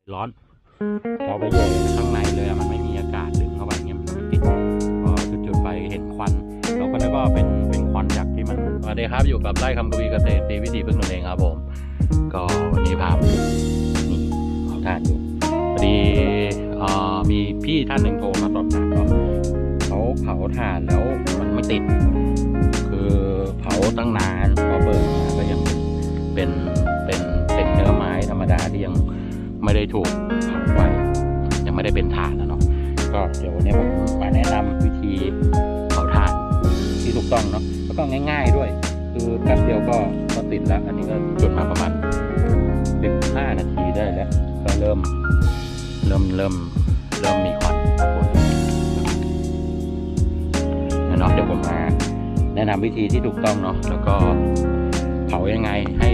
ร้อนพอไปแย่ข้างในเลยมันไม่มีอากาศดึงเข้าไปเงี้ยมันไม่ติดพอจุดไฟเห็นควันเราก็นึกว่าเป็นควันจากที่มันสวัสดีครับอยู่กับไร่คำกวีเกษตรตีวิถีพึ่งตนเองครับผมก็วันนี้พานี่ขอทานอยู่พอดีมีพี่ท่านหนึ่งโทรมาสอบถามว่าเขาเผาถ่านแล้วมันไม่ติดคือเผาตั้งนานพอเปิดมาก็ยังเป็นเนื้อไม้ธรรมดาที่ยังไม่ได้ถูกเผาไฟยังไม่ได้เป็นถ่านนะเนาะก็เดี๋ยววันนี้ผมมาแนะนำวิธีเผาถ่านที่ถูกต้องเนาะแล้วก็ง่ายๆด้วยคือแป๊บเดียวก็ติดแล้วอันนี้ก็จุดมาประมาณ15 นาทีได้แล้วก็เริ่มมีควันปรากฏเนาะเดี๋ยวผมมาแนะนำวิธีที่ถูกต้องเนาะแล้วก็เผายังไงให้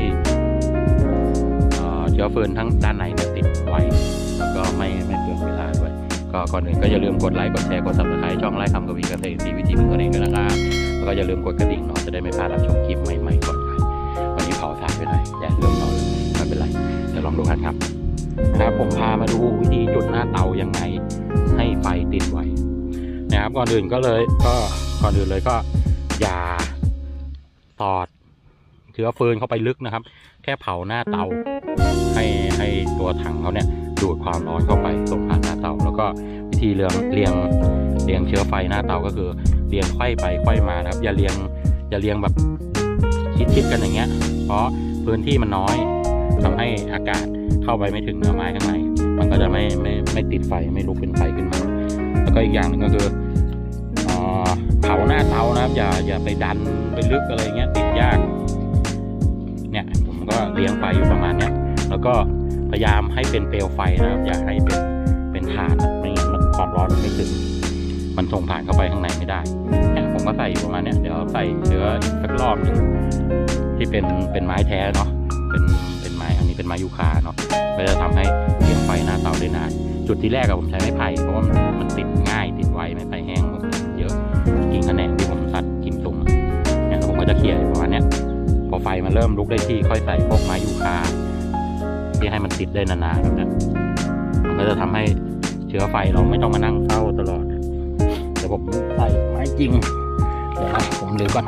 เชื้อเพลิงทั้งด้านในเนี่ยติดไว้แล้วก็ไม่เปลืองเวลาด้วยก็ก่อนอื่นก็อย่าลืมกดไลค์กดแชร์กด Subscribe ช่องไร่คำกวีเกษตรตีวิถีพึ่งตนเองด้วยนะครับแล้วก็อย่าลืมกดกระดิ่งเนาะจะได้ไม่พลาดรับชมคลิปใหม่ๆก่อนใครวันนี้เผาถ่านไปหน่อยอย่าเริ่มเผาเลยไม่เป็นไรเดี๋ยวลองดูกันครับนะครับผมพามาดูวิธีจุดหน้าเตายังไงให้ไฟติดไว้นะครับก่อนอื่นเลยก็อย่าสอดเชื้อเพลิงเข้าไปลึกนะครับแค่เผาหน้าเตาให้ตัวถังเขาเนี่ยดูดความร้อนเข้าไปส่งผ่านหน้าเตาแล้วก็วิธีเรียงเชื้อไฟหน้าเตาก็คือเรียงไขว้ไปไขว้มานะครับอย่าเรียงแบบชิดกันอย่างเงี้ยเพราะพื้นที่มันน้อยทำให้อากาศเข้าไปไม่ถึงเนื้อไม้ข้างในมันก็จะไม่ติดไฟไม่ลุกเป็นไฟขึ้นมาแล้วก็อีกอย่างหนึ่งก็คือเผาหน้าเตานะครับอย่าไปดันไปลึกอะไรเงี้ยติดยากเนี่ยผมก็เลี้ยงไฟอยู่ประมาณเนี้ยแล้วก็พยายามให้เป็นเปลวไฟนะครับอย่าให้เป็นถ่านไม่งั้นความร้อนมันไม่ถึงมันส่งผ่านเข้าไปข้างในไม่ได้เนี่ยผมก็ใส่อยู่ประมาณเนี้ยเดี๋ยวใส่เชื้ออีกสักรอบหนึ่งที่เป็นไม้แท้เนาะเป็นไม้อันนี้เป็นไม้ยูคาเนาะก็จะทำให้เลี้ยงไฟหน้าเตาได้นานจุดที่แรกผมใช้ไม้ไผ่เพราะว่ามันติดง่ายติดไวไม้ไผ่แห้งเยอะกิ่งแขนงที่ผมตัดกิ่งตุ่มเนี่ยผมก็จะเขี่ยประมาณเนี้ยพอไฟมันเริ่มลุกได้ที่ค่อยใส่พวกไม้ยูคาที่ให้มันติดได้นานๆแบบนี้มันก็จะทำให้เชื้อไฟเราไม่ต้องมานั่งเฝ้าตลอดเดี๋ยวผมใส่ไม้จริงเดี๋ยวผมลืมก่อน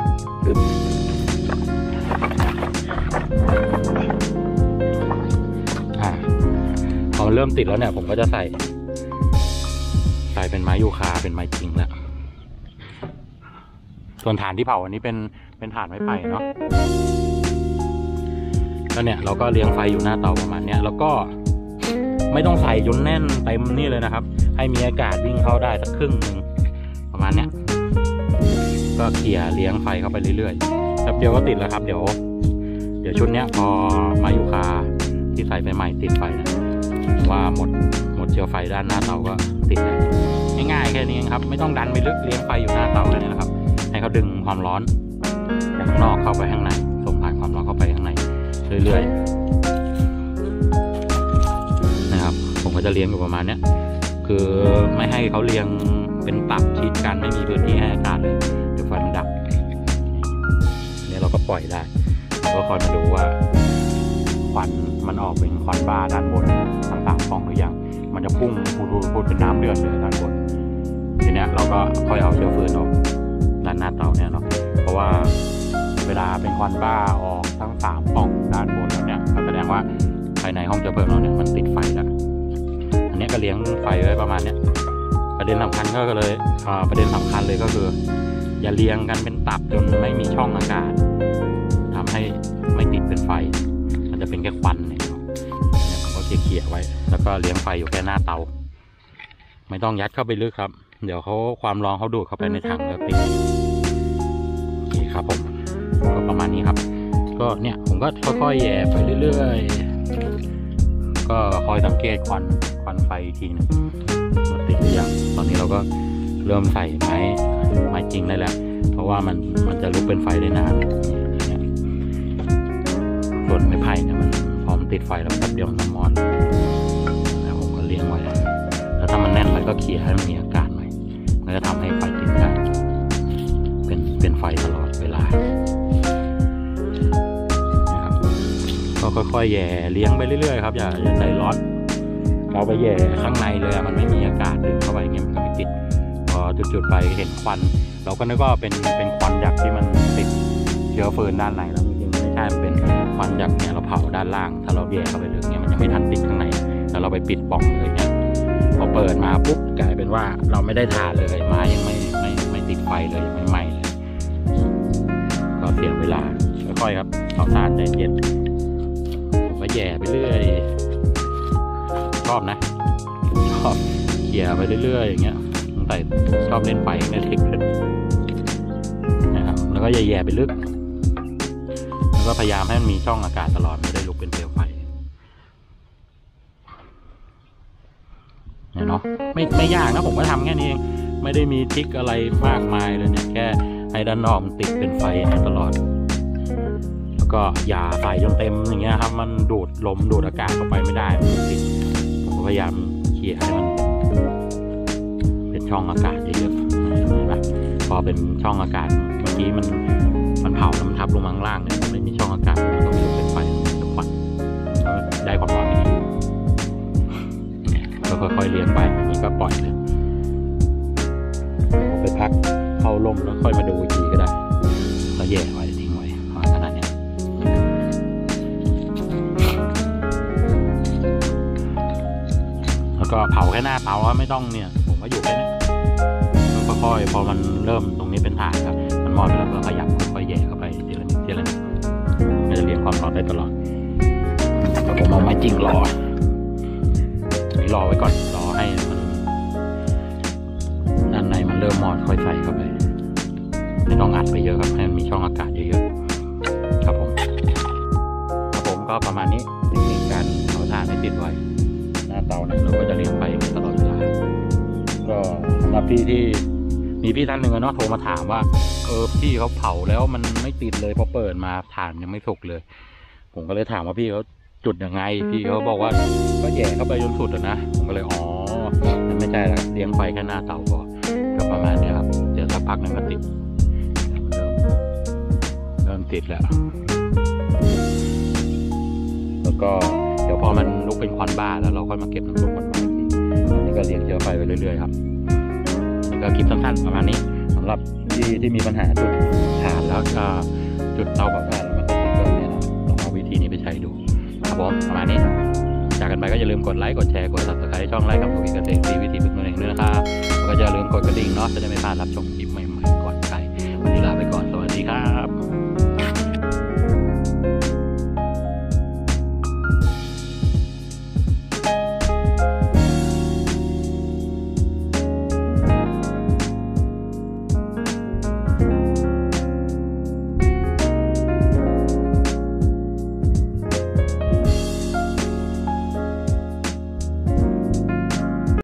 พอมันเริ่มติดแล้วเนี่ยผมก็จะใส่เป็นไม้ยูคาเป็นไม้จริงแล้วส่วนถ่านที่เผาอันนี้เป็นถ่านไม้ไผ่เนาะก็เนี่ยเราก็เลี้ยงไฟอยู่หน้าเตาประมาณเนี้ยแล้วก็ไม่ต้องใส่จนแน่นเต็มนี่เลยนะครับให้มีอากาศวิ่งเข้าได้สักครึ่งหนึ่งประมาณเนี้ยก็เขี่ยเลี้ยงไฟเข้าไปเรื่อยๆแป๊บเดียวก็ติดแล้วครับเดี๋ยวชุดเนี้ยพอมายูคาที่ใส่ไปใหม่ติดไฟนะว่าหมดเชื้อไฟด้านหน้าเตาก็ติดเลยง่ายๆแค่นี้ครับไม่ต้องดันไปลึกเลี้ยงไฟอยู่หน้าเตาแค่นี้นะครับให้เขาดึงความร้อนจากข้างนอกเข้าไปข้างในส่งผ่านความร้อนเข้าไปข้างในเรื่อยๆนะครับผมก็จะเลี้ยงอยู่ประมาณนี้คือไม่ให้เขาเลี้ยงเป็นตับชิดกันไม่มีพื้นที่ให้อากาศเลยเดี๋ยวไฟมันดับนี่เราก็ปล่อยได้แล้วก็คอยมาดูว่าควันมันออกเป็นควันบ้าด้านบนทั้ง3 ปล่องหรือยังมันจะพุ่งพูดเป็นน้ำเดือดเลยด้านบนทีนี้เราก็ค่อยเอาเชื้อเพลิงออกด้านหน้าเตาเนี่ยเนาะเพราะว่าเวลาเป็นควันบ้าออกทั้ง3 ปล่องด้านบนแล้วเนี่ยก็แสดงว่าภายในห้องเชื้อเพลิงเราเนี่ยมันติดไฟแล้วอันนี้ก็เลี้ยงไฟไว้ประมาณเนี้ยประเด็นสำคัญก็เลยก็คืออย่าเลี้ยงกันเป็นตับจนไม่มีช่องอากาศทำให้ไม่ติดเป็นไฟมันจะเป็นแค่ควันเนี่ยผมก็เขี่ยไว้แล้วก็เลี้ยงไฟอยู่แค่หน้าเตาไม่ต้องยัดเข้าไปลึกครับเดี๋ยวความร้อนเขาดูดเข้าไปในถังแล้วติดโอเคครับผมก็ประมาณนี้ครับก็เนี่ยผมก็ค่อยๆแย่ไปเรื่อยๆก็คอยสังเกตควันไฟอีกทีนึงว่าติดหรือยังตอนนี้เราก็เริ่มใส่ไม้จริงได้แล้วเพราะว่ามันจะลุกเป็นไฟได้นานส่วนไม้ไผ่เนี่ยมันพอมันติดไฟแล้วแป๊บเดียวมันมอดแล้วผมก็เลี้ยงไว้แล้วถ้ามันแน่นไปก็เขี่ยให้มันมีอากาศหน่อยมันจะทำให้ไฟติดได้เป็นไฟตลอดเวลานะครับก็ค่อยๆแย่เลี้ยงไปเรื่อยๆครับอย่าใจร้อนเราไปแย่ข้างในเลยมันไม่มีอากาศดึงเข้าไปเงี้ยมันก็ไม่ติดพอจุดๆไปเห็นควันเราก็นึกว่าเป็นควันจากที่มันติดเชื้อเพลิงด้านในแล้วจริงๆไม่ใช่มันเป็นควันจากเนี่ยเราเผาด้านล่างถ้าเราแย่เข้าไปลึกเนี่ยมันยังไม่ทันติดข้างในแล้วเราไปปิดปล่องเลยเนี่ยพอเปิดมาปุ๊บกลายเป็นว่าเราไม่ได้ทานเลยไม้ยังไม่ติดไฟเลยยังไม่ไหม้เลยก็เสียเวลาค่อยๆครับเอาทานใจเย็นผมก็แย่ไปเรื่อยชอบนะชอบเขี่ยไปเรื่อยๆอย่างเงี้ยตั้งแต่ชอบเล่นไฟในเด็กเลยนะครับแล้วก็แย่ๆไปลึกแล้วก็พยายามให้มันมีช่องอากาศตลอดไม่ได้ลุกเป็นเปลวไฟเนี่ยเนาะไม่ยากนะผมก็ทำแค่นี้เองไม่ได้มีทริคอะไรมากมายเลยเนี่ยแค่ให้ด้านนอกมันติดเป็นไฟตลอดแล้วก็อย่าใส่จนเต็มอย่างเงี้ยครับมันดูดลมดูดอากาศเข้าไปไม่ได้มันติดผมก็พยายามเขี่ยให้มันเป็นช่องอากาศเยอะๆเห็นไหมพอเป็นช่องอากาศเมื่อกี้มันเผาแล้วมันทับลงมาข้างล่างเนี่ยไม่มีช่องอากาศมันก็ไม่ลุกเป็นไฟเป็นควันได้ความร้อนดีก็ค่อยๆเลี้ยงไปนี่ก็ปล่อยเลยไปพักเข้าร่มแล้วค่อยมาดูอีกทีก็ได้ก็แย่ไว้ทิ้งไว้ขนาดนี้แล้วก็เผาแค่หน้าเตาไม่ต้องเนี่ยผมก็อยู่แค่นี้ค่อยๆพอมันเริ่มตรงนี้เป็นฐานครับมันมอดไปแล้วก็ขยับค่อยๆแย่เข้าไปทีละนิดทีละนิดมันจะเลี้ยงความร้อนได้ตลอดแล้วผมเอาไม้จิ้งรอไว้ก่อนรอให้มันด้านในมันเริ่มมอดค่อยใส่เข้าไปไม่ต้องอัดไปเยอะครับให้มันมีช่องอากาศเยอะๆครับผมก็ประมาณนี้เทคนิคการเผาถ่านให้ติดไว้หน้าเตาเนี่ยเราก็จะเลี้ยงไฟตลอดเวลาก็สำหรับพี่ที่มีพี่ท่านหนึ่งเนาะโทรมาถามว่าพี่เขาเผาแล้วมันไม่ติดเลยพอเปิดมาถ่านยังไม่สุกเลยผมก็เลยถามว่าพี่เขาจุดยังไงพี่เขาบอกว่าก็แย่เข้าไปจนสุดนะผมก็เลยมันไม่ใช่ละเลี้ยงไฟแค่หน้าเตาก็ประมาณนี้ครับเดี๋ยวสักพักนึงก็ติดเริ่มติดแล้วแล้วก็เดี๋ยวพอมันลุกเป็นควันบ้าแล้วเราค่อยมาเก็บน้ำซุปมันไว้ตอนนี้ก็เลี้ยงเชื้อไฟไปเรื่อยๆครับนี่ก็คลิปสั้นๆประมาณนี้สำหรับที่มีปัญหาจุดถ่านแล้วก็จุดเตาเผาถ่านแล้วมันก็ติดแบบนี้นะลองเอาวิธีนี้ไปใช้ดูครับผมประมาณนี้จากกันไปก็อย่าลืมกดไลค์กดแชร์กด Subscribe ช่องไลค์กับกวีเกษตรวิธีฝึกตนเองด้วยนะครับแล้วก็อย่าลืมกดกระดิ่งเนาะจะได้ไม่พลาดรับชมคลิปใหม่